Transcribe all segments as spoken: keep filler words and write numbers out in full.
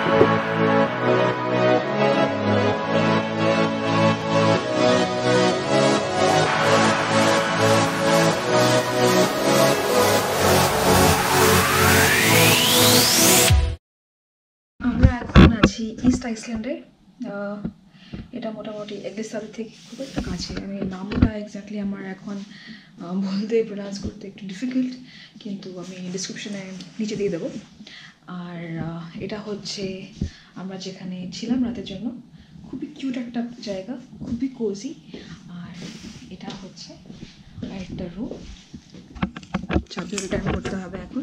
East আইসল্যান্ডে এটা মোটামুটি এগলিস্তাদের থেকে খুব একটা কাছে। আমি নামটা এক্স্যাক্টলি আমার এখন বলতে প্রোনাউন্স করতে একটু ডিফিকাল্ট, কিন্তু আমি ডিসক্রিপশনে নিচে দিয়ে দেবো। আর এটা হচ্ছে আমরা যেখানে ছিলাম রাতের জন্য, খুবই কিউট একটা জায়গা, খুবই কোজি। আর এটা হচ্ছে একটা রুম, চাবি রিটার্ন করতে হবে এখন।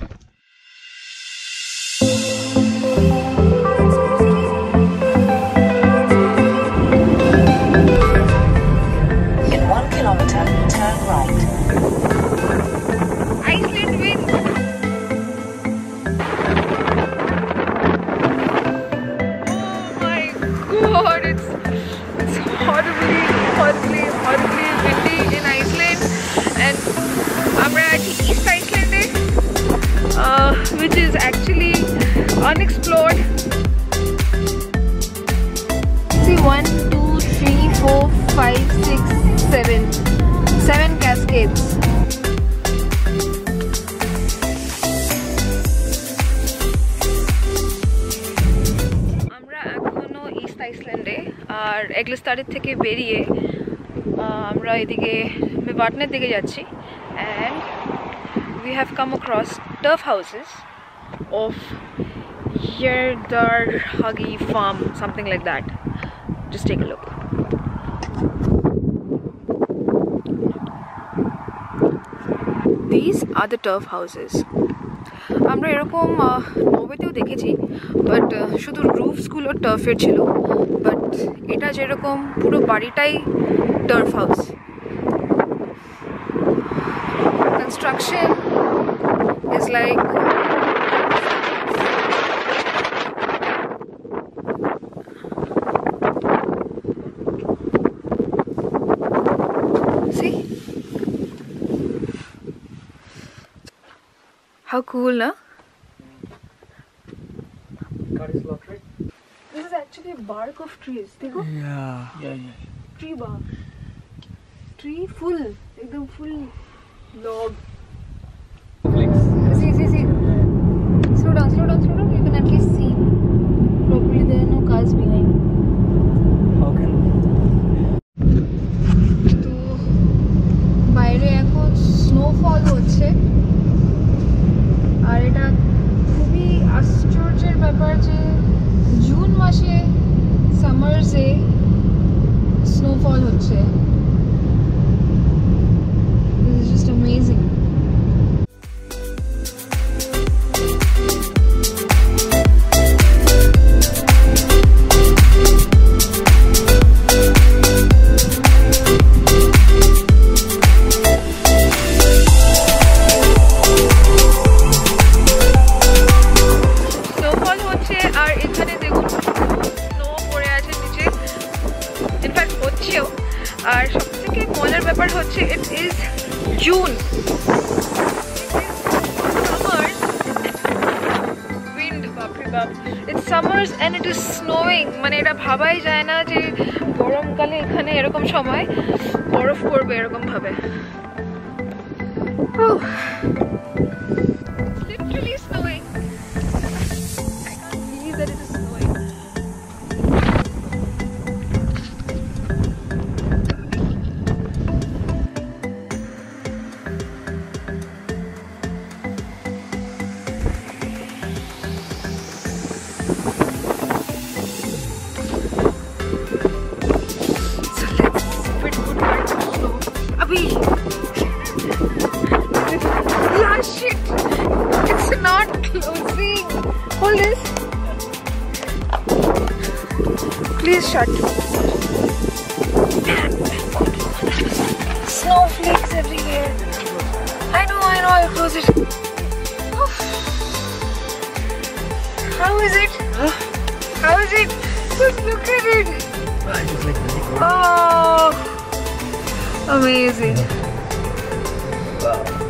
Which is actually unexplored. See, one, two, three, four, five, six, seven, seven cascades. আমরা এখনো ইস্ট আইসল্যান্ডে, আর এগলিস্তাদের থেকে বেরিয়ে আমরা এদিকে মেবাটনের দিকে যাচ্ছি। And we have come across turf houses of Hagi farm, something like that. Just take a look. These are the turf houses. আমরা এরকম নর্ওয়েতেও দেখেছি, বাট শুধু রুফসগুলো টার্ফের ছিল, বাট এটা যেরকম পুরো বাড়িটাই turf house. Construction is like see how cool, na? This is actually bark of trees. Dekho? Yeah, yeah, yeah. Tree bark. Tree full, ekdam full log. See, see, see. Slow down, slow down, slow down. You can at least see properly. There are no cars behind. How can? তো বাইরে এখন snowfall হচ্ছে, আর এটা খুবই আশ্চর্যের ব্যাপার যে June মাসে সামার্সে স্নোফল হচ্ছে। This is just amazing. আর সবথেকে মজার ব্যাপার হচ্ছে ইট ইজ জুন, উইন্ড, বাপরে বাপ, it's summers and it is snowing. মানে এটা ভাবাই যায় না যে গরমকালে এখানে এরকম সময় বরফ পড়বে এরকম ভাবে। Literally snowing. I can't believe that it is snowing. Yeah, shit! It's not closing. Hold this. Please shut. Snowflakes everywhere. I know, I know. I'll close it. Oof. How is it? Huh? How is it? Just look at it. Oh, amazing. Wow.